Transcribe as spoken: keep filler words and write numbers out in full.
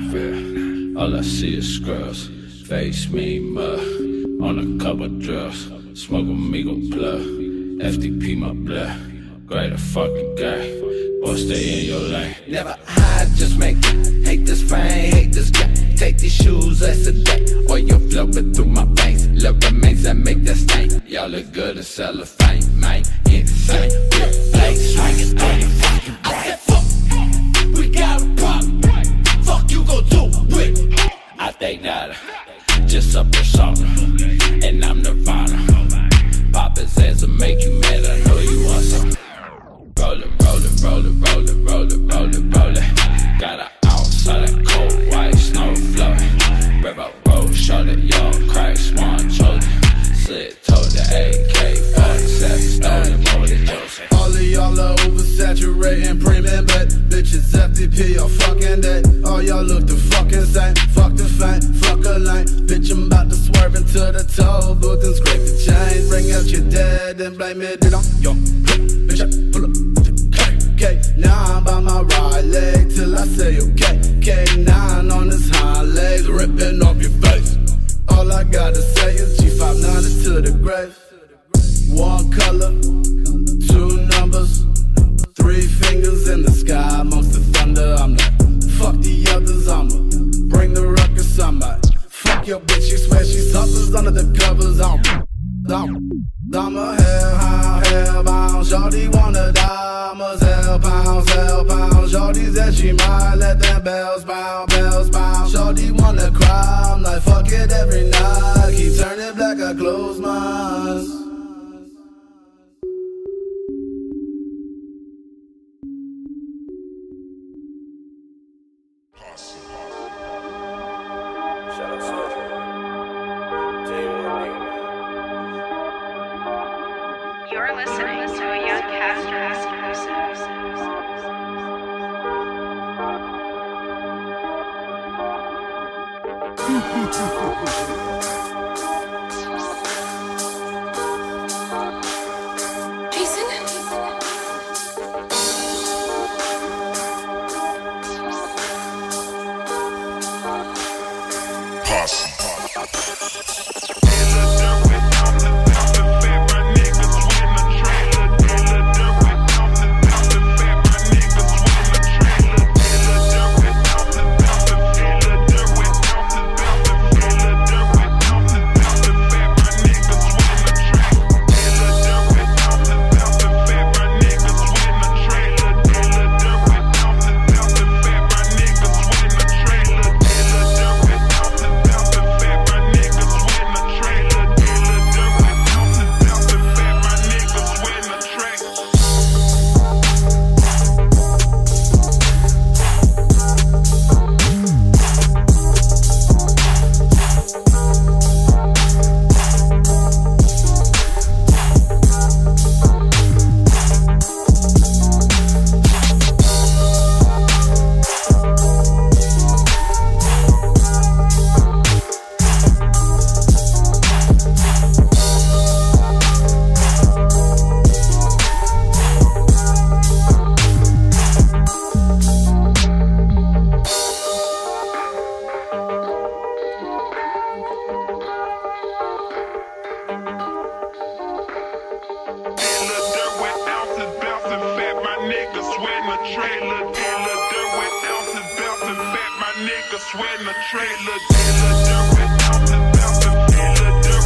fear. All I see is scrubs, face me mud, on a couple drugs, smoke amigo plug, F D P my blood, greater fucking guy, boy stay in your lane. Never hide, just make it, hate this fame, hate this guy, take these shoes, let's a day, oil flowing through my veins, love remains that make that stain, y'all look good in cellophane, man, insane, real place, swinging through your fucking brain. I said fuck, we got a problem, fuck you gon' do with, I think nada, just a persona, and I'm Nirvana, pop his ass and make you mad, I know you want some. Rollin', rollin', rollin', rollin', rollin', rollin', rollin'. Got a ounce of that cold white snow flowin'. Rev up road, shot it, y'all crack, swan chosen. Slit told the A K forty-seven, stolen more than Joseph. All of y'all are oversaturating, premium bet. Bitches F D P all fucking day. All y'all look the fucking same. Fuck the fame, fuck a lane. Bitch, I'm about to swerve into the toll booth and scrape the chain. Bring out your dad and blame it on your bitch, I pull up. Now I'm by my right leg till I say okay. K nine on his hind legs, ripping off your face. All I gotta say is G five ninety to the grave. One color, two numbers, three fingers in the sky amongst the thunder. I'm like, fuck the others, I'ma bring the ruckus. I'm like, fuck your bitch, she swear she suffers under the covers. I'm, I'm, I'm a hellhound, hellbound, shorty wanna die. I'm a hell pound, hell pound, shorty said she might let them bells bound, bells bound. Shorty wanna cry, I'm like fuck it every night. Keep turning black, I close my eyes. Shout out SOUDIERE. You're listening to a Young CASTOR exclusive. Sweating a trailer, dealer, dirt with ounces, bouncing, dealer, dirt.